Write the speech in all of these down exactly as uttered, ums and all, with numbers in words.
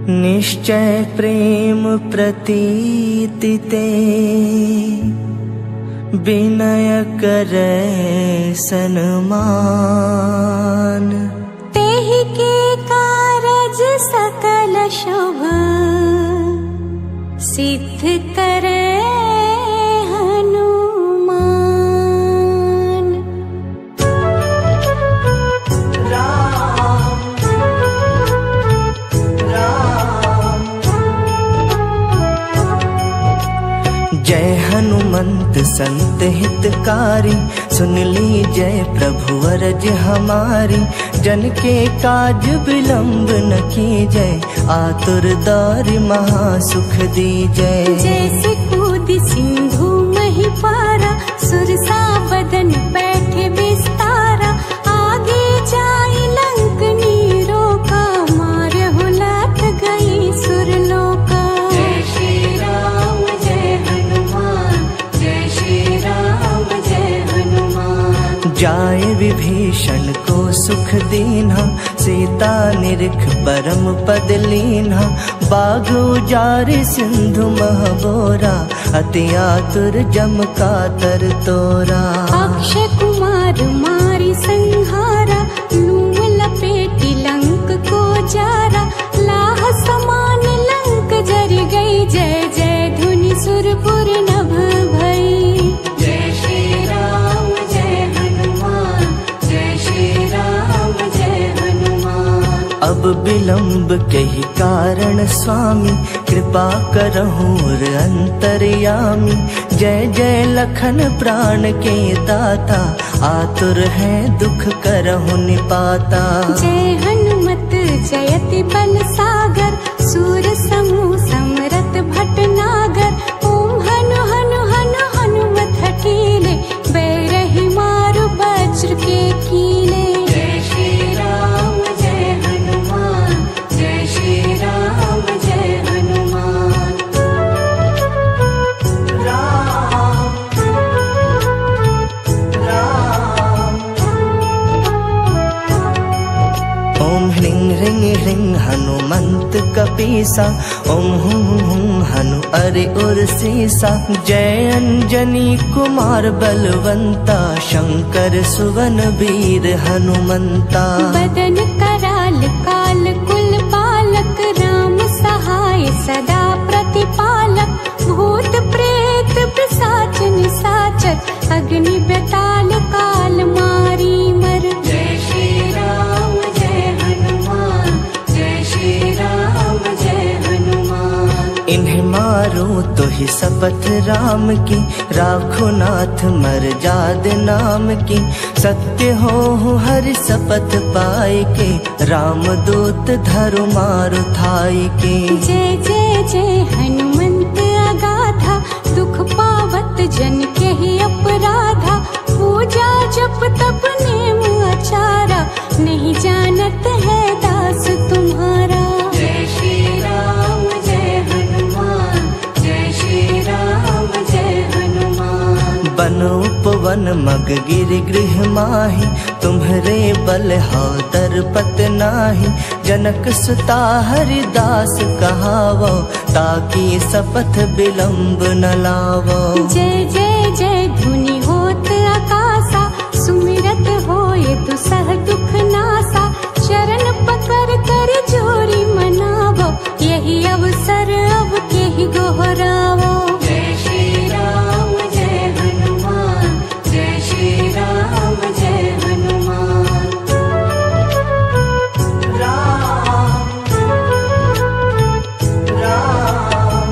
निश्चय प्रेम प्रतीति ते विनय करे सन्मान। तेहि के कारज सकल शुभ सिद्ध करे हनुमान। राम राम जय हनुमंत संत हितकारी, सुन लीजय प्रभु अरज हमारी। जन के काज विलंब न कीजय, आतुर दारि महासुख दीजय। जैसे कूद सिंधु मही पारा, सुरसा बदन बैठे बिस्तारा। आगे जाई लंक नीरोका, मारहु लाथ गई सुरलोका। जय श्री राम जय हनुमान, जय श्री राम जय हनुमान। जाय विभीषण को सुख दीन्हा, सीता निरख परम पद लीन्हा। बाघ उजारि सिंधु महबोरा, अति आतुर जम कातर तोरा। अक्षय कुमार मारी संहारा, लूम लपेटी लंक को जारा। लाह समान लंक जर गई, जय जय धुनि सुरपुर नभ भई। जय श्री राम जय हनुमान, जय श्री राम जय हनुमान। अब विलंब कही कारण स्वामी, कृपा करहु अंतर्यामी। जय जय लखन प्राण के दाता, आतुर है दुख करहु निपाता। जय हनुमत जयति बल सागर, सूर समूह समरथ भटनागर। ओम हनु हनु हनु हनुमत हठीले, बैरहि मारु वज्र के कीले। जय श्री राम जय हनुमान, जय श्री राम जय हनुमान। राम राम ओम ह्रीं ह्रीं ह्रीं हनुमंत कपीसा। ओम हुं हुं हनु अरि उर सीसा। जय अंजनी कुमार बलवंता, शंकर सुवन वीर हनुमंता। बदन कराल काल कुल बालक, राम सहाय सदा प्रतिपालक। भूत प्रेत पिशाच निशाचर, अग्नि बेताल काल मारी मर। जय श्री राम जय हनुमान, जय श्री राम जय हनुमान। इन्हें मारो तो ही शपथ राम की, राखो नाथ मर जाद नाम की। सत्य हो हरि शपथ पाए के, राम दूत धरु मारु थाई के। जय जय जय हनुमंत अगाधा, दुख पावत जन के ही अपराधा। पूजा जप तप नेम आचारा, नहीं जानत है दास तुम्हारा। जय श्री राम जय हनुमान, जय श्री राम जय हनुमान। बन उपवन मग गिरि गृह माहि, तुम्हरे बल हो दरपत नाही। जनक सुता हरिदास कहावो, ताकि सपथ विलंब न लावो। जय जय जय धुनि होत आकाशा, सुमिरत होए दुसह दुख नासा। चरण पकड़ कर जोरी मनावो, यही अवसर अब के ही गोहरावो। जय श्री राम जय हनुमान, जय श्री राम जय हनुमान। राम राम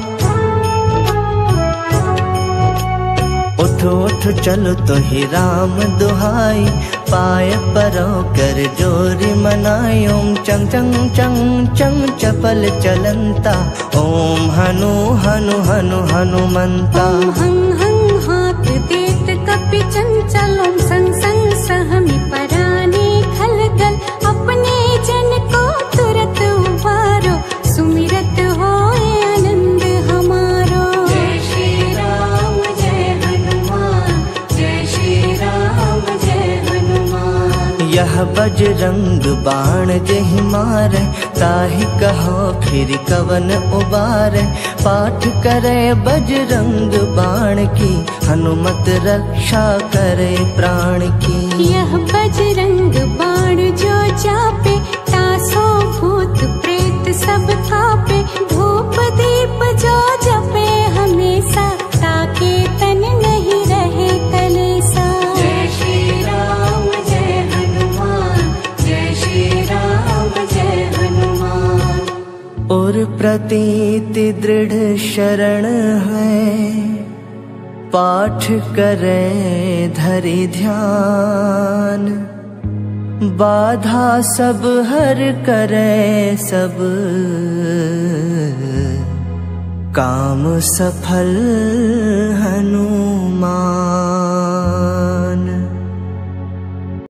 उठो उठ चलो तो ही राम दुहाई। पाय परो कर जोरी मनाई। ओम चंग चंग चंग चंग चपल चलंता, ओम हनु हनु हनु हनुमंता। ओम हंग हंग हाथ देत कपि चंचल, ओम संग संग सहमि पराने खलदल। अपने जन को तुरत उबारो, सुमिरत होए आनंद हमारो। जय श्री राम जय हनुमान, जय श्री राम जय हनुमान। यह यह बजरंग बाण जेहि मारे, ताहि कहो फिर कवन उबारे। पाठ करे बजरंग बाण की, हनुमत रक्षा करे प्राण की। यह बजरंग बाण जो जापे, तासो भूत प्रेत सब कापे। धूप दीप जो जपे हमेशा, ताके तन नहीं रहे कलेसा। जय श्री राम जय हनुमान, जय श्री राम जय हनुमान। और प्रतीति दृढ़ शरण है, पाठ करे धरि ध्यान। बाधा सब हर करे सब, काम सफल हनुमान।